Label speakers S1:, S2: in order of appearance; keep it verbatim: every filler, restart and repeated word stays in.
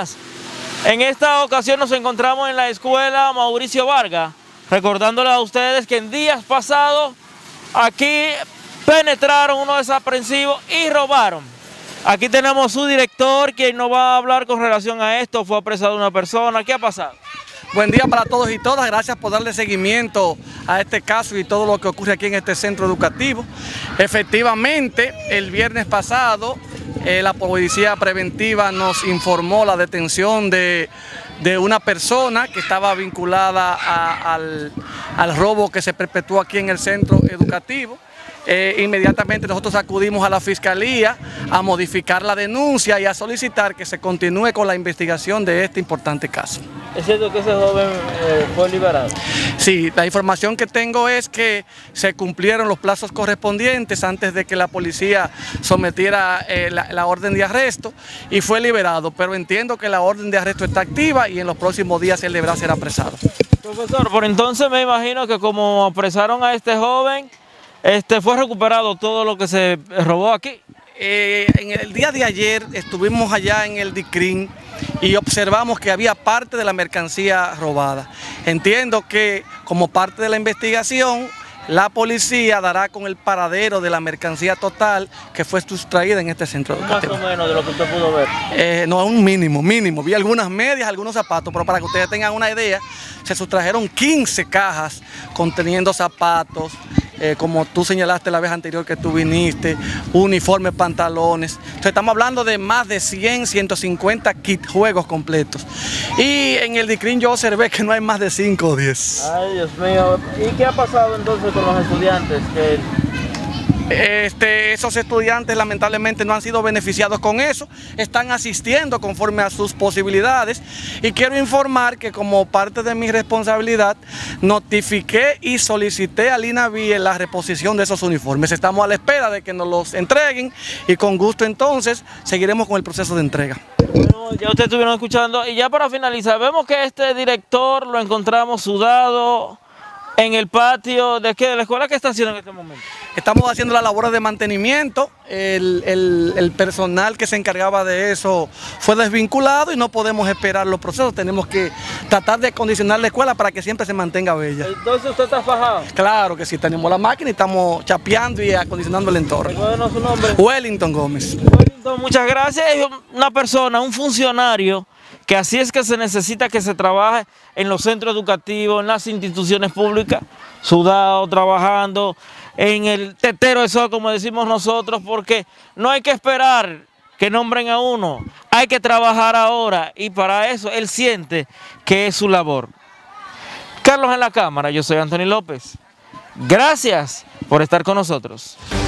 S1: más. En esta ocasión nos encontramos en la escuela Mauricio Vargas, recordándole a ustedes que en días pasados aquí penetraron unos desaprensivos y robaron. Aquí tenemos su director, quien nos va a hablar con relación a esto. Fue apresada una persona. ¿Qué ha pasado?
S2: Buen día para todos y todas, gracias por darle seguimiento a este caso y todo lo que ocurre aquí en este centro educativo. Efectivamente, el viernes pasado eh, la policía preventiva nos informó la detención de, de una persona que estaba vinculada a, al, al robo que se perpetuó aquí en el centro educativo. Eh, inmediatamente nosotros acudimos a la Fiscalía a modificar la denuncia y a solicitar que se continúe con la investigación de este importante caso.
S1: ¿Es cierto que ese joven eh, fue liberado?
S2: Sí, la información que tengo es que se cumplieron los plazos correspondientes antes de que la policía sometiera eh, la, la orden de arresto y fue liberado, pero entiendo que la orden de arresto está activa y en los próximos días él deberá ser apresado.
S1: Profesor, por entonces me imagino que como apresaron a este joven, Este, ¿fue recuperado todo lo que se robó aquí?
S2: Eh, en el día de ayer estuvimos allá en el DICRIN y observamos que había parte de la mercancía robada. Entiendo que como parte de la investigación, la policía dará con el paradero de la mercancía total que fue sustraída en este centro educativo.
S1: Más o menos de lo que usted pudo ver.
S2: Eh, no, un mínimo, mínimo. Vi algunas medias, algunos zapatos, pero para que ustedes tengan una idea, se sustrajeron quince cajas conteniendo zapatos, Eh, como tú señalaste la vez anterior que tú viniste, uniformes, pantalones. Entonces estamos hablando de más de cien, ciento cincuenta kit juegos completos. Y en el DICRIN yo observé que no hay más de cinco o diez.
S1: Ay, Dios mío. ¿Y qué ha pasado entonces con los estudiantes? Que...
S2: Este, esos estudiantes lamentablemente no han sido beneficiados con eso, están asistiendo conforme a sus posibilidades y quiero informar que como parte de mi responsabilidad notifiqué y solicité al INAVIE la reposición de esos uniformes. Estamos a la espera de que nos los entreguen y con gusto entonces seguiremos con el proceso de entrega.
S1: Bueno, ya ustedes estuvieron escuchando y ya para finalizar, vemos que este director lo encontramos sudado en el patio de, ¿qué? ¿De la escuela? ¿Qué está haciendo en este momento?
S2: Estamos haciendo las labores de mantenimiento, el, el, el personal que se encargaba de eso fue desvinculado y no podemos esperar los procesos, tenemos que tratar de acondicionar la escuela para que siempre se mantenga bella.
S1: Entonces usted está fajado.
S2: Claro que sí, tenemos la máquina y estamos chapeando y acondicionando el entorno.
S1: Recuérdenos su nombre.
S2: Wellington Gómez.
S1: Wellington, muchas gracias. Es una persona, un funcionario, que así es que se necesita que se trabaje en los centros educativos, en las instituciones públicas, sudado, trabajando en el tetero de sol, como decimos nosotros, porque no hay que esperar que nombren a uno, hay que trabajar ahora y para eso él siente que es su labor. Carlos en la cámara, yo soy Anthony López. Gracias por estar con nosotros.